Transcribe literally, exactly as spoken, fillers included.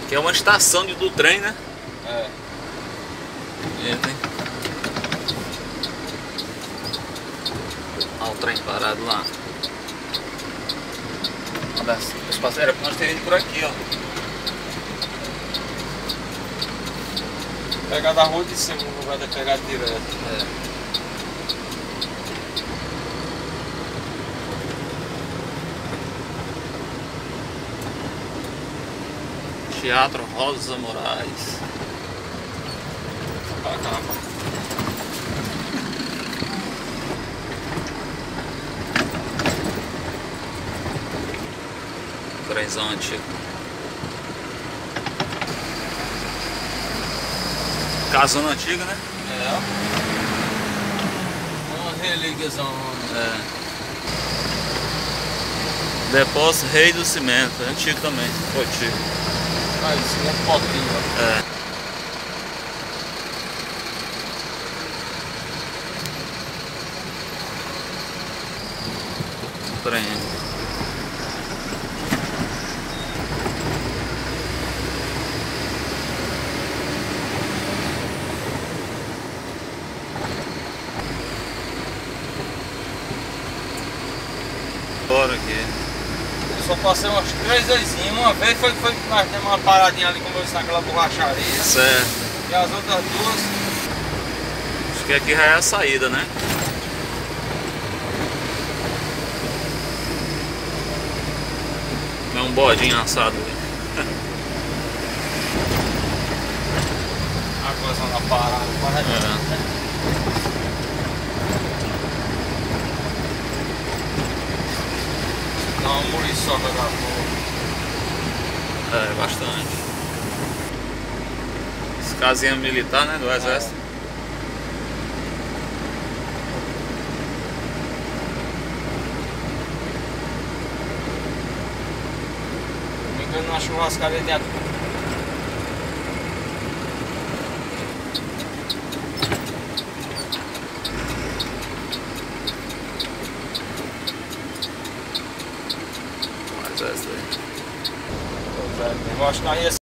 Que é uma estação de, do trem, né? É. Eita, hein? Olha o trem parado lá. Os passeiros, era pra nós terem ido por aqui, ó. Pegar da rua de cima no lugar de pegar direto. É. Teatro Rosa Moraes. Pra cá. Trenzão antigo. Casona antiga, né? É. Uma relíquiazão. É. Depósito Rei do Cimento, é antigo também. Foi antigo. Ah, isso é potinho. É. Trem. Bora aqui. Eu só passei umas três vezes. Uma vez foi que foi que nós temos uma paradinha ali, como eu disse, naquela borracharia. Certo. E as outras duas. Acho que aqui já é a saída, né? É um bodinho assado ali. A coisa na parada. Parada. É. Dá uma muriçoca da porra. É, bastante. Essa casinha militar, né? Do exército. Me engano, na churrascaria tem a... Do exército aí. Eu acho que nós ia